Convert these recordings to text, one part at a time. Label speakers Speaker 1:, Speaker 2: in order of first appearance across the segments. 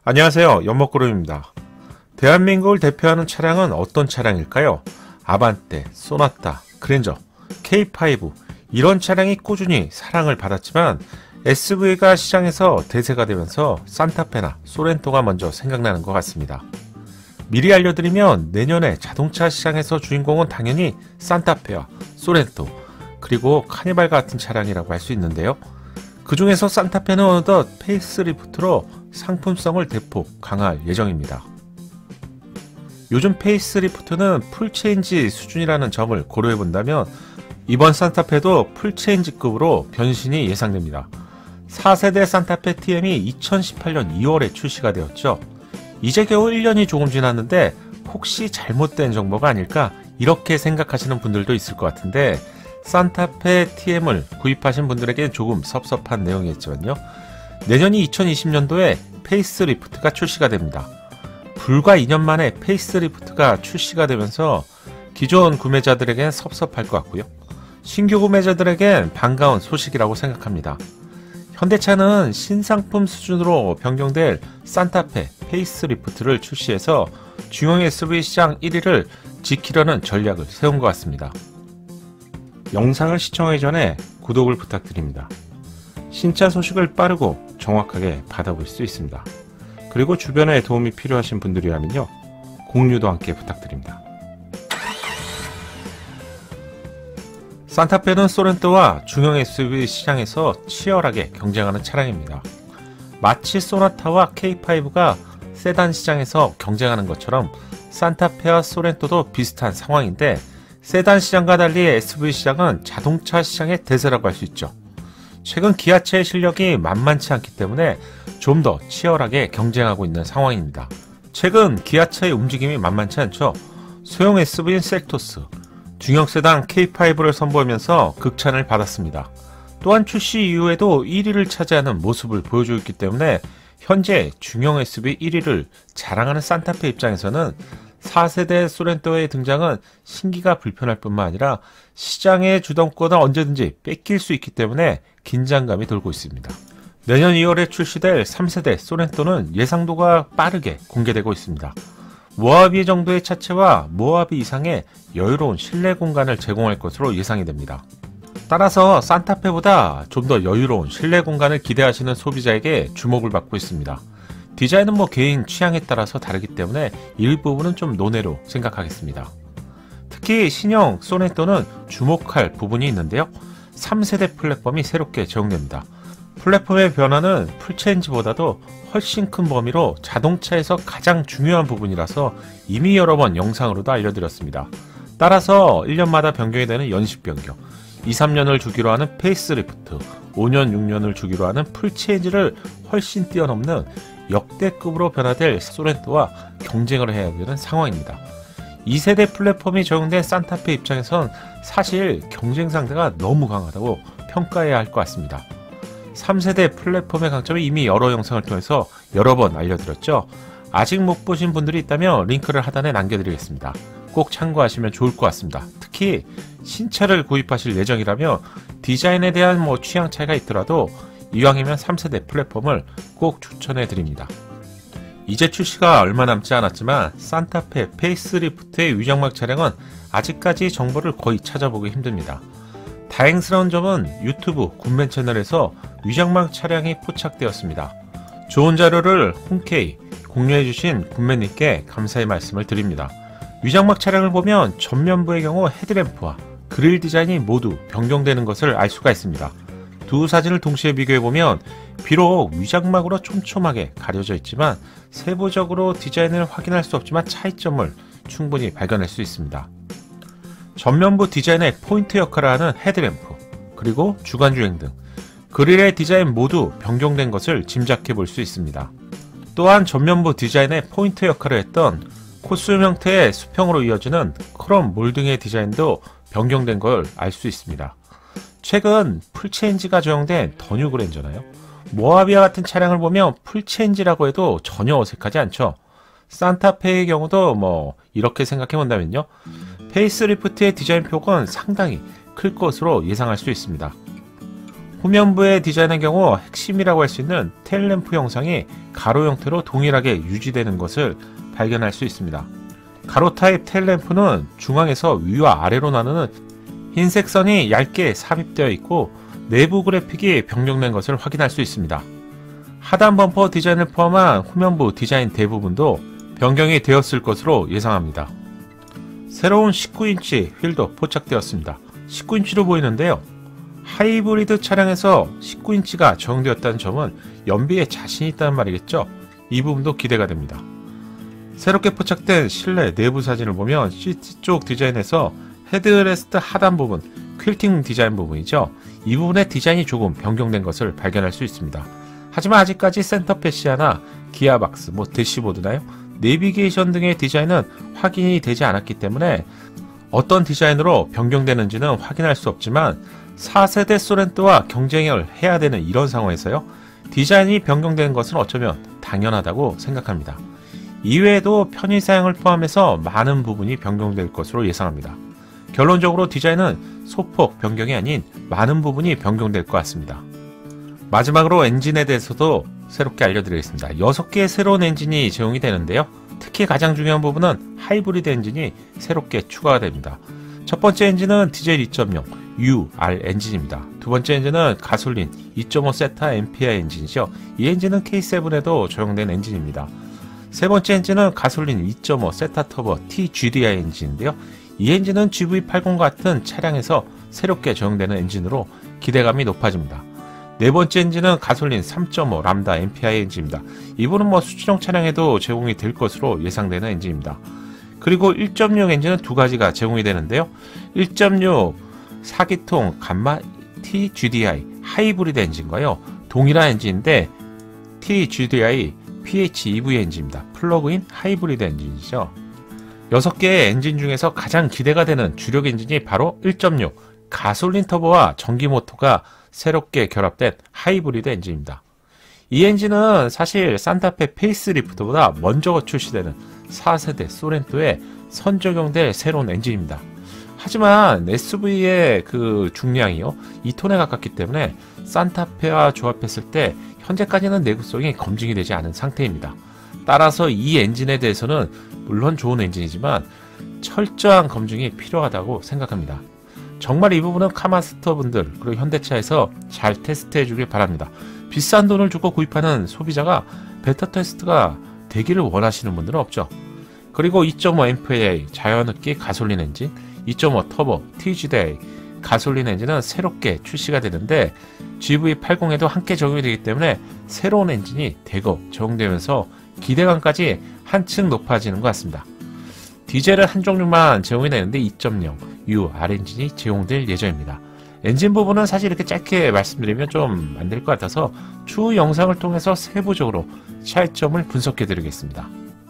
Speaker 1: 안녕하세요. 연목그룹입니다. 대한민국을 대표하는 차량은 어떤 차량일까요? 아반떼, 소나타, 그랜저, K5 이런 차량이 꾸준히 사랑을 받았지만 SUV가 시장에서 대세가 되면서 산타페나 소렌토가 먼저 생각나는 것 같습니다. 미리 알려드리면 내년에 자동차 시장에서 주인공은 당연히 산타페와 소렌토 그리고 카니발 같은 차량이라고 할 수 있는데요. 그 중에서 산타페는 어느덧 페이스리프트로 상품성을 대폭 강화할 예정입니다. 요즘 페이스리프트는 풀체인지 수준이라는 점을 고려해본다면 이번 산타페도 풀체인지급으로 변신이 예상됩니다. 4세대 산타페 TM이 2018년 2월에 출시가 되었죠. 이제 겨우 1년이 조금 지났는데 혹시 잘못된 정보가 아닐까 이렇게 생각하시는 분들도 있을 것 같은데 산타페 TM을 구입하신 분들에게 조금 섭섭한 내용이었지만요. 내년이 2020년도에 페이스리프트가 출시가 됩니다. 불과 2년 만에 페이스리프트가 출시가 되면서 기존 구매자들에겐 섭섭할 것 같고요. 신규 구매자들에겐 반가운 소식이라고 생각합니다. 현대차는 신상품 수준으로 변경될 산타페 페이스리프트를 출시해서 중형 SUV 시장 1위를 지키려는 전략을 세운 것 같습니다. 영상을 시청하기 전에 구독을 부탁드립니다. 신차 소식을 빠르고 정확하게 받아볼 수 있습니다. 그리고 주변에 도움이 필요하신 분들이라면요, 공유도 함께 부탁드립니다. 산타페는 소렌토와 중형 SUV 시장에서 치열하게 경쟁하는 차량입니다. 마치 소나타와 K5가 세단 시장에서 경쟁하는 것처럼 산타페와 소렌토도 비슷한 상황인데 세단 시장과 달리 SUV 시장은 자동차 시장의 대세라고 할 수 있죠. 최근 기아차의 실력이 만만치 않기 때문에 좀 더 치열하게 경쟁하고 있는 상황입니다. 최근 기아차의 움직임이 만만치 않죠. 소형 SUV인 셀토스, 중형 세단 K5를 선보이면서 극찬을 받았습니다. 또한 출시 이후에도 1위를 차지하는 모습을 보여주고 있기 때문에 현재 중형 SUV 1위를 자랑하는 산타페 입장에서는 4세대 소렌토의 등장은 신기가 불편할 뿐만 아니라 시장의 주동권을 언제든지 뺏길 수 있기 때문에 긴장감이 돌고 있습니다. 내년 2월에 출시될 3세대 소렌토는 예상도가 빠르게 공개되고 있습니다. 모하비 정도의 차체와 모하비 이상의 여유로운 실내 공간을 제공할 것으로 예상이 됩니다. 따라서 산타페보다 좀 더 여유로운 실내 공간을 기대하시는 소비자에게 주목을 받고 있습니다. 디자인은 개인 취향에 따라서 다르기 때문에 일부분은 좀 논외로 생각하겠습니다. 특히 신형 소렌토는 주목할 부분이 있는데요. 3세대 플랫폼이 새롭게 제공됩니다. 플랫폼의 변화는 풀체인지보다도 훨씬 큰 범위로 자동차에서 가장 중요한 부분이라서 이미 여러 번 영상으로도 알려드렸습니다. 따라서 1년마다 변경이 되는 연식 변경, 2, 3년을 주기로 하는 페이스리프트, 5년, 6년을 주기로 하는 풀체인지를 훨씬 뛰어넘는 역대급으로 변화될 소렌토와 경쟁을 해야 되는 상황입니다. 2세대 플랫폼이 적용된 산타페 입장에선 사실 경쟁 상대가 너무 강하다고 평가해야 할 것 같습니다. 3세대 플랫폼의 강점이 이미 여러 영상을 통해서 여러 번 알려드렸죠. 아직 못 보신 분들이 있다면 링크를 하단에 남겨드리겠습니다. 꼭 참고하시면 좋을 것 같습니다. 특히 신차를 구입하실 예정이라면 디자인에 대한 취향 차이가 있더라도 이왕이면 3세대 플랫폼을 꼭 추천해 드립니다. 이제 출시가 얼마 남지 않았지만 산타페 페이스리프트의 위장막 차량은 아직까지 정보를 거의 찾아보기 힘듭니다. 다행스러운 점은 유튜브 군맨 채널에서 위장막 차량이 포착되었습니다. 좋은 자료를 흔쾌히 공유해주신 군맨님께 감사의 말씀을 드립니다. 위장막 차량을 보면 전면부의 경우 헤드램프와 그릴 디자인이 모두 변경되는 것을 알 수가 있습니다. 두 사진을 동시에 비교해보면 비록 위장막으로 촘촘하게 가려져 있지만 세부적으로 디자인을 확인할 수 없지만 차이점을 충분히 발견할 수 있습니다. 전면부 디자인의 포인트 역할을 하는 헤드램프, 그리고 주간주행 등 그릴의 디자인 모두 변경된 것을 짐작해 볼 수 있습니다. 또한 전면부 디자인의 포인트 역할을 했던 코스튬 형태의 수평으로 이어지는 크롬 몰딩의 디자인도 변경된 걸 알 수 있습니다. 최근 풀체인지가 적용된 더 뉴 그랜저나요? 모하비와 같은 차량을 보면 풀체인지라고 해도 전혀 어색하지 않죠. 산타페의 경우도 이렇게 생각해 본다면요. 페이스리프트의 디자인 폭은 상당히 클 것으로 예상할 수 있습니다. 후면부의 디자인의 경우 핵심이라고 할 수 있는 테일램프 형상이 가로 형태로 동일하게 유지되는 것을 발견할 수 있습니다. 가로 타입 테일램프는 중앙에서 위와 아래로 나누는 흰색 선이 얇게 삽입되어 있고 내부 그래픽이 변경된 것을 확인할 수 있습니다. 하단 범퍼 디자인을 포함한 후면부 디자인 대부분도 변경이 되었을 것으로 예상합니다. 새로운 19인치 휠도 포착되었습니다. 19인치로 보이는데요. 하이브리드 차량에서 19인치가 적용되었다는 점은 연비에 자신이 있다는 말이겠죠. 이 부분도 기대가 됩니다. 새롭게 포착된 실내 내부 사진을 보면 시트 쪽 디자인에서 헤드레스트 하단 부분, 퀼팅 디자인 부분이죠. 이 부분의 디자인이 조금 변경된 것을 발견할 수 있습니다. 하지만 아직까지 센터 패시아나 기어박스, 대시보드나요? 내비게이션 등의 디자인은 확인이 되지 않았기 때문에 어떤 디자인으로 변경되는지는 확인할 수 없지만 4세대 소렌토와 경쟁을 해야 되는 이런 상황에서요. 디자인이 변경된 것은 어쩌면 당연하다고 생각합니다. 이외에도 편의 사양을 포함해서 많은 부분이 변경될 것으로 예상합니다. 결론적으로 디자인은 소폭 변경이 아닌 많은 부분이 변경될 것 같습니다. 마지막으로 엔진에 대해서도 새롭게 알려드리겠습니다. 6개의 새로운 엔진이 제공이 되는데요. 특히 가장 중요한 부분은 하이브리드 엔진이 새롭게 추가가 됩니다. 첫 번째 엔진은 디젤 2.0 UR 엔진입니다. 두 번째 엔진은 가솔린 2.5 세타 MPI 엔진이죠. 이 엔진은 K7에도 적용된 엔진입니다. 세 번째 엔진은 가솔린 2.5 세타 터보 TGDI 엔진인데요. 이 엔진은 GV80 같은 차량에서 새롭게 적용되는 엔진으로 기대감이 높아집니다. 네 번째 엔진은 가솔린 3.5 람다 MPI 엔진입니다. 이분은 수출용 차량에도 제공이 될 것으로 예상되는 엔진입니다. 그리고 1.6 엔진은 두 가지가 제공이 되는데요. 1.6 4기통 감마 TGDI 하이브리드 엔진과요. 동일한 엔진인데 TGDI PHEV 엔진입니다. 플러그인 하이브리드 엔진이죠. 6개의 엔진 중에서 가장 기대가 되는 주력 엔진이 바로 1.6 가솔린 터보와 전기 모터가 새롭게 결합된 하이브리드 엔진입니다. 이 엔진은 사실 산타페 페이스리프트보다 먼저 출시되는 4세대 소렌토에 선적용될 새로운 엔진입니다. 하지만 SUV의 그 중량이요 2톤에 가깝기 때문에 산타페와 조합했을 때 현재까지는 내구성이 검증이 되지 않은 상태입니다. 따라서 이 엔진에 대해서는 물론 좋은 엔진이지만 철저한 검증이 필요하다고 생각합니다. 정말 이 부분은 카마스터 분들 그리고 현대차에서 잘 테스트해 주길 바랍니다. 비싼 돈을 주고 구입하는 소비자가 베타 테스트가 되기를 원하시는 분들은 없죠. 그리고 2.5 MPI 자연흡기 가솔린 엔진, 2.5 터보 TGDI 가솔린 엔진은 새롭게 출시가 되는데 GV80에도 함께 적용이 되기 때문에 새로운 엔진이 대거 적용되면서 기대감까지 한층 높아지는 것 같습니다. 디젤은 한 종류만 제공이 되는데 2.0 UR 엔진이 제공될 예정입니다. 엔진 부분은 사실 이렇게 짧게 말씀드리면 좀 안 될 것 같아서 추후 영상을 통해서 세부적으로 차이점을 분석해 드리겠습니다.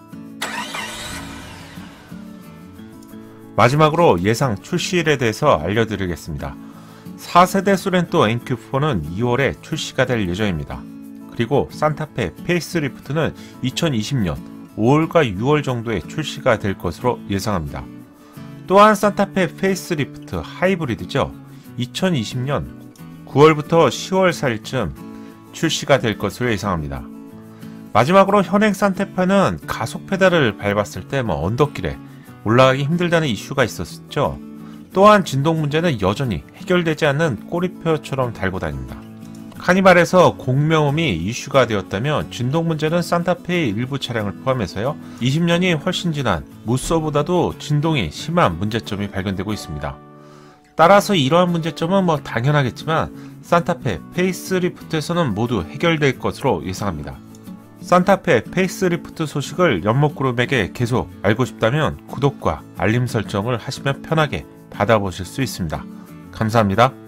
Speaker 1: 마지막으로 예상 출시일에 대해서 알려드리겠습니다. 4세대 소렌토 NQ4는 2월에 출시가 될 예정입니다. 그리고 산타페 페이스리프트는 2020년 5월과 6월 정도에 출시가 될 것으로 예상합니다. 또한 산타페 페이스리프트 하이브리드죠. 2020년 9월부터 10월 4일쯤 출시가 될 것으로 예상합니다. 마지막으로 현행 산타페는 가속 페달을 밟았을 때 언덕길에 올라가기 힘들다는 이슈가 있었죠. 또한 진동 문제는 여전히 해결되지 않는 꼬리표처럼 달고 다닙니다. 카니발에서 공명음이 이슈가 되었다면 진동 문제는 산타페의 일부 차량을 포함해서요 20년이 훨씬 지난 무쏘보다도 진동이 심한 문제점이 발견되고 있습니다. 따라서 이러한 문제점은 당연하겠지만 산타페 페이스리프트에서는 모두 해결될 것으로 예상합니다. 산타페 페이스리프트 소식을 연목그룹에게 계속 알고 싶다면 구독과 알림 설정을 하시면 편하게 받아보실 수 있습니다. 감사합니다.